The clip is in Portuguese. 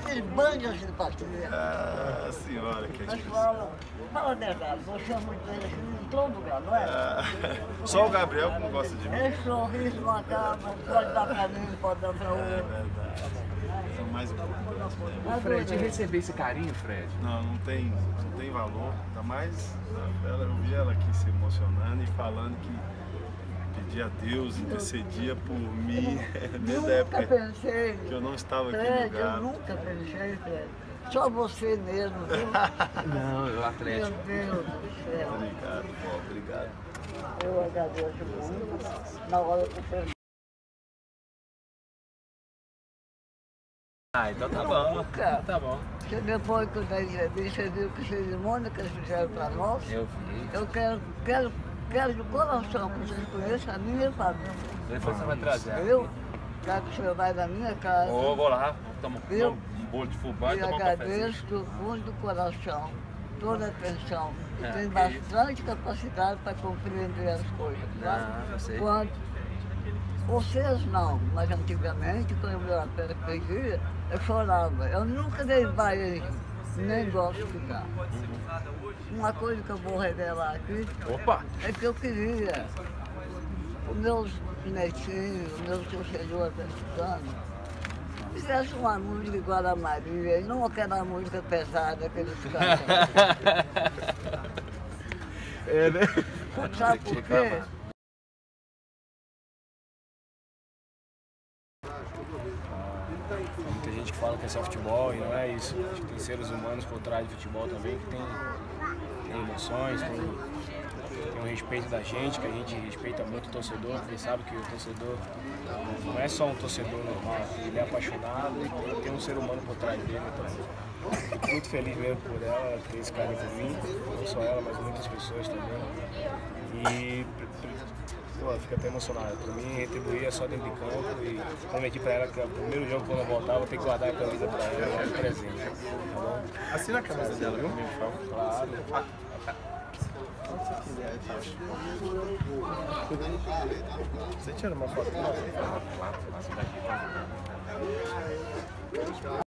esbanja a simpatia. Ah, senhora, que é Mas difícil. fala a verdade, você é muito bem aqui em todo lugar, não é? Só o Gabriel que não gosta de mim. É sorriso não acaba, pode dar pra mim, pode dar pra É outro. verdade. São mais Fred, receber esse carinho, Fred? não tem valor. Ainda mais eu vi ela aqui se emocionando e falando que pedia a Deus, intercedia por mim, desde a época Pensei, que eu não estava aqui Fred, no lugar. eu nunca pensei, Fred. Só você mesmo, viu? Não, eu Meu Atlético. Deus do céu. Obrigado, pô, obrigado. Eu agradeço muito. Na hora que eu pensei. Ah, então tá bom. Nunca. Tá bom. Você depois que eu dei entrevista, você viu que cerimônia que eles fizeram para nós? Eu vi. Eu quero de coração que vocês conheçam a minha família. Depois você vai trazer. Eu quero que você vá na minha casa. Ô, vou lá, tomo Eu- um bolo de fubá e E tomar um cafezinho. agradeço do fundo do coração toda a atenção. E É, tem que bastante capacidade para compreender as coisas. Tá? Ah, eu sei. Quando vocês não, mas antigamente, quando eu era pequena, eu chorava. Eu nunca dei baile, nem gosto de dar. Uma coisa que eu vou revelar aqui Opa! é que eu queria os meus netinhos, os meus torcedores mexicanos, fizessem uma música igual a Maria, e não aquela música pesada que eles cantam. É, né? Sabe por quê? Muita gente que fala que é só futebol e não é isso. Acho que tem seres humanos por trás do futebol também que tem emoções, tem um respeito da gente, que a gente respeita muito o torcedor, porque sabe que o torcedor não é só um torcedor normal, ele é apaixonado e tem um ser humano por trás dele. Então, fico muito feliz mesmo por ela ter esse carinho por mim, não só ela, mas muitas pessoas também. E pô, fico até emocionado. Para mim, retribuir é só dentro de campo e prometi para ela que o primeiro jogo quando eu voltar, eu vou ter que guardar a camisa para ela, de presente. Tá bom? Assina a camisa dela, viu? Claro. Você tira uma foto?